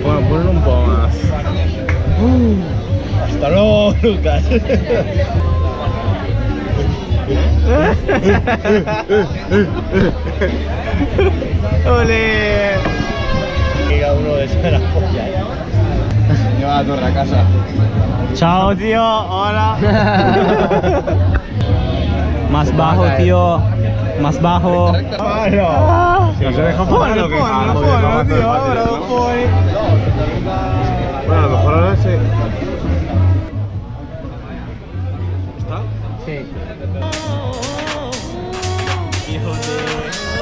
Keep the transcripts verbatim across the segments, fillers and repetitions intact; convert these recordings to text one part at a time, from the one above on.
Bueno, ponlo un poco más. Uh, hasta luego, Lucas. ¡Ole! Llega uno de esos de las pollas. Lleva la torre a casa. Chao, tío. Hola. Más bajo, tío. Más bajo. Ah, si no se deja poner lo que ponlo, ponlo, tío. Ahora lo pone. Bueno, a lo mejor ahora se... ¿Está? Sí. Hijo de...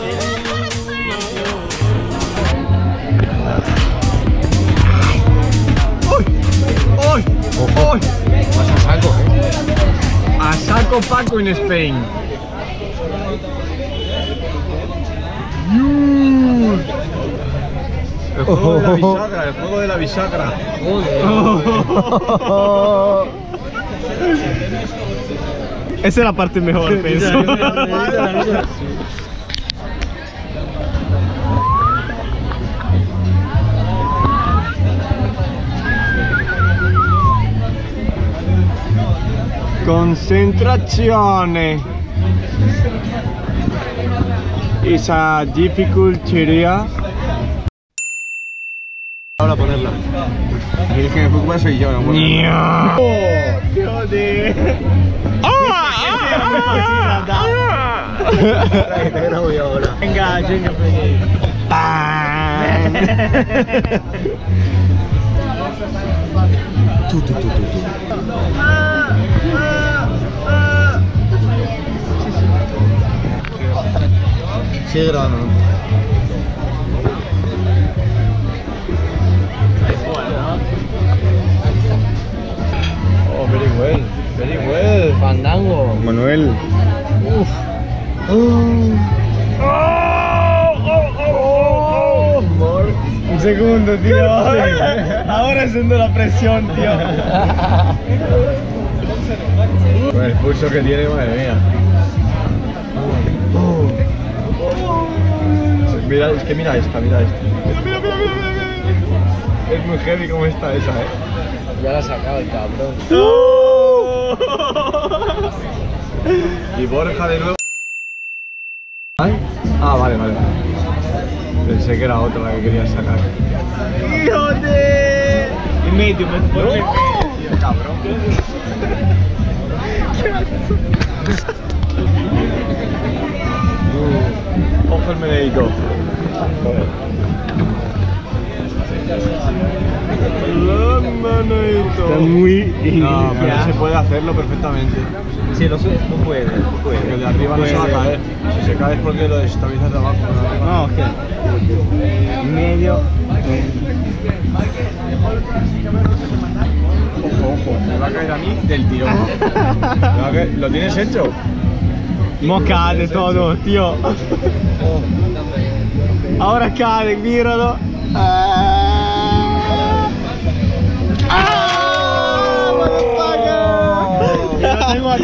¡Uy! ¡Uy! Vas a saco, eh. A saco Paco en Spain. El juego de la bisagra, el juego de la bisagra. Esa es la parte mejor, pienso. Concentrazione. It's a difficult area. Ahora ponerla. Y el que me preocupa soy yo, no ¡Oh! ¡Joder! Te grabo yo ahora. Venga, venga, tú, tú, tú, tú, tú. Sigue grabando. Oh, very well, very well. Fandango. Manuel. Uf. Oh. Oh, oh, oh, oh. Un segundo, tío. Ahora siendo la presión, tío. Con el pulso que tiene, madre mía. Oh. Mira, es que mira esta, mira esta. Mira, mira, mira, mira, mira. Es muy heavy como está esa, eh. Ya la ha sacado el cabrón. ¡Oh! Y Borja de nuevo. ¿Ay? Ah, vale, vale. Pensé que era otra la que quería sacar. ¡Hijo de! En medio, me pone en medio, cabrón. uh, Ojo el medito. Está muy... No, pero se puede hacerlo perfectamente. Sí, no, no puede, no puede. Porque el de arriba no se va a caer. Si se cae es porque lo desestabilizas de abajo. No, ok. Medio. Ojo, ojo. Me va a caer a mí del tirón. ¿Lo tienes hecho? Mo cade todo, tío. Ahora cade, míralo.